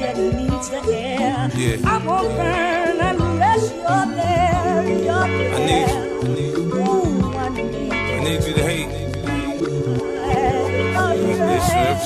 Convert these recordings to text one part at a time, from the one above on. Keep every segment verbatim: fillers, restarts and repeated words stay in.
that needs the air. Yeah. I'm gonna burn unless you're there. You're there. I need you. I need you. Ooh, I need you. I need you to hate. Hey,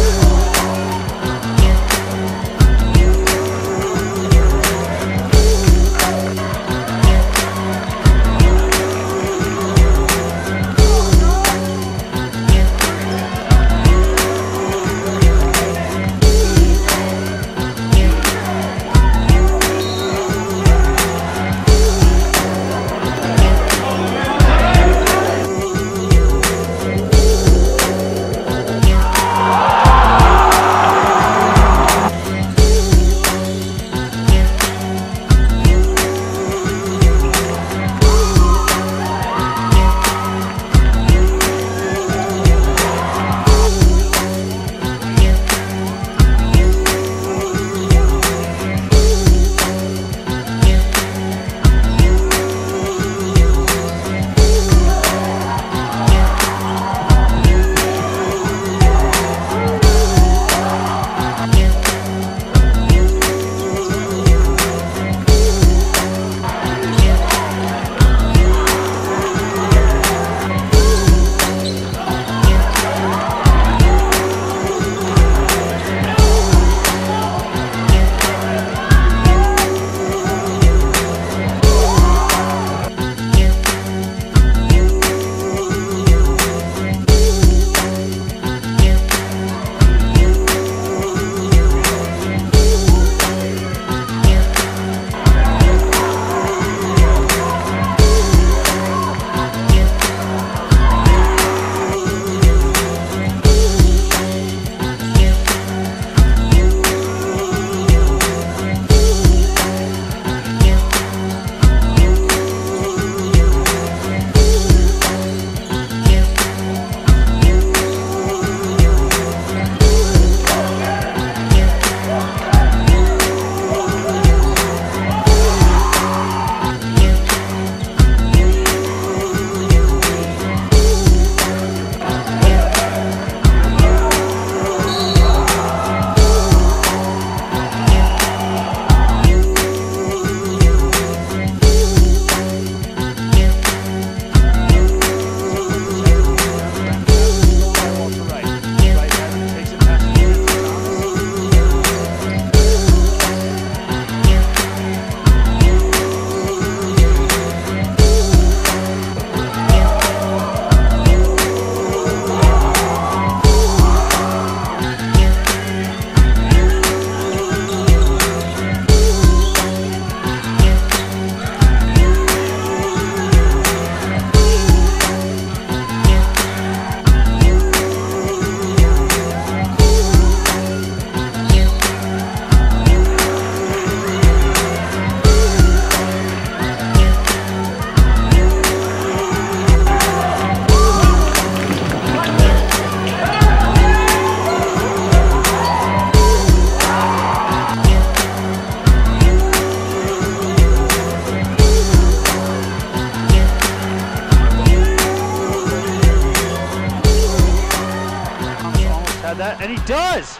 that, and he does.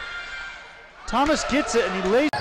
Thomas gets it, and he lays.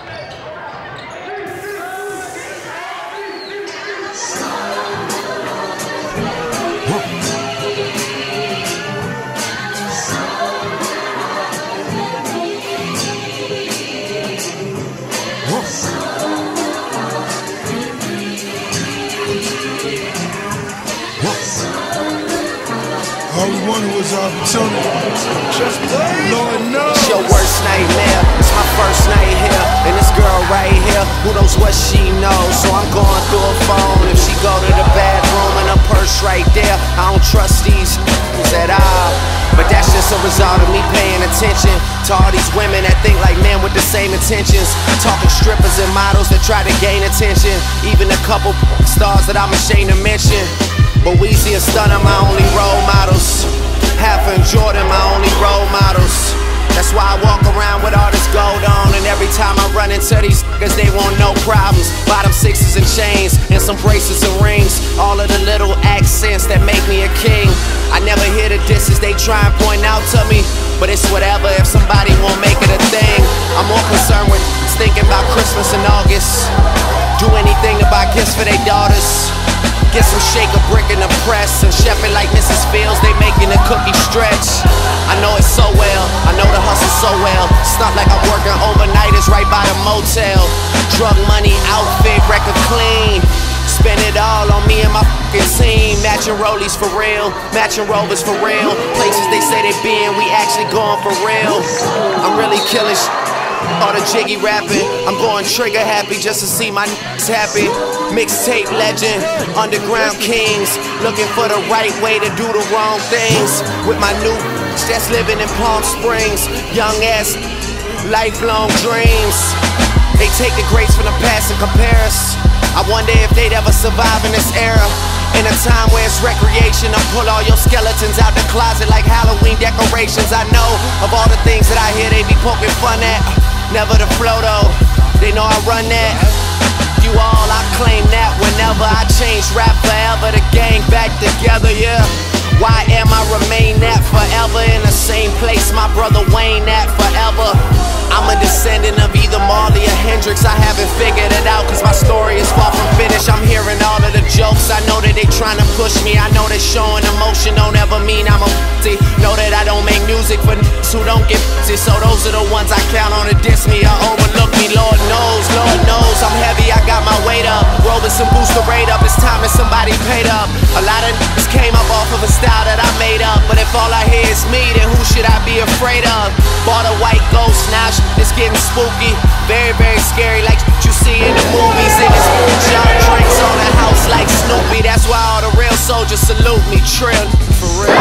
All we wanted was opportunity. Just play. Lord knows. It's your worst nightmare. It's my first night here. And this girl right here, who knows what she knows? So I'm going through her phone. If she go to the bathroom and her purse right there, I don't trust these at all. But that's just a result of me paying attention to all these women that think like men with the same intentions. Talking strippers and models that try to gain attention. Even a couple stars that I'm ashamed to mention. But Weezy and Stunner my only role models. Half and Jordan my only role models. That's why I walk around with all this gold on. And every time I run into these niggas, they want no problems. Bottom sixes and chains, and some bracelets and rings. All of the little accents that make me a king. I never hear the disses they try and point out to me, but it's whatever if somebody won't make it a thing. I'm more Christmas in August. Do anything to buy gifts for their daughters. Get some shake a brick in the press and chef it like Missus Fields, they making the cookie stretch. I know it so well, I know the hustle so well. It's not like I'm working overnight, it's right by the motel. Drug money, outfit, record clean. Spend it all on me and my fucking team. Matching rollies for real, matching rovers for real. Places they say they been, we actually going for real. I'm really killing sh all the jiggy rapping. I'm going trigger happy just to see my n***s happy. Mixtape legend, underground kings. Looking for the right way to do the wrong things. With my new that's living in Palm Springs. Young ass, lifelong dreams. They take the greats from the past and compare us. I wonder if they'd ever survive in this era. In a time where it's recreation, I pull all your skeletons out the closet like Halloween decorations. I know of all the things that I hear they be poking fun at. Never the flow though, they know I run that. You all, I claim that whenever I change rap forever, the gang back together, yeah. Why am I remain that forever in the same place my brother Wayne at forever? I'm a descendant of either Marley or Hendrix. I haven't figured it out cause my story is far from finished. I'm hearing all of the jokes, I know that they trying to push me. I know that showing emotion don't ever mean I'm a f***y. Know that I don't make music for n***s who don't get f***y. So those are the ones I count on to diss me or overlook me. Lord knows, Lord knows I'm heavy, I got my weight up. Robinson boost the rate up, it's time that somebody paid up. A lot of n***s came up off of a style that I made up. But if all I hear is me, then who should I be afraid of? Bought a white ghost, now it's getting spooky. Very, very scary like you see in the movies. In this John drinks on the house like Snoopy. That's why all the real soldiers salute me. Trill, for real.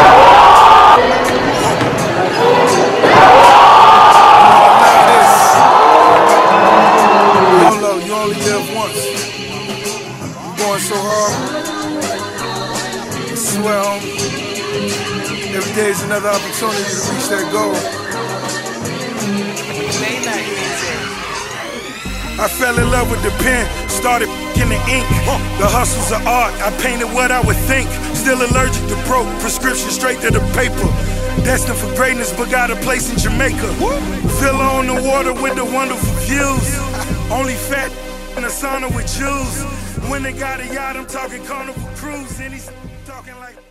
YOLO, you only live once. I'm going so hard. I swear, homie, every day is another opportunity to reach that goal. I fell in love with the pen, started in the ink. The hustle's of art, I painted what I would think. Still allergic to broke, prescription straight to the paper. Destined for greatness, but got a place in Jamaica. Villa on the water with the wonderful views. Only fat in a sauna with Jews. When they got a yacht, I'm talking Carnival Cruise, and he's talking like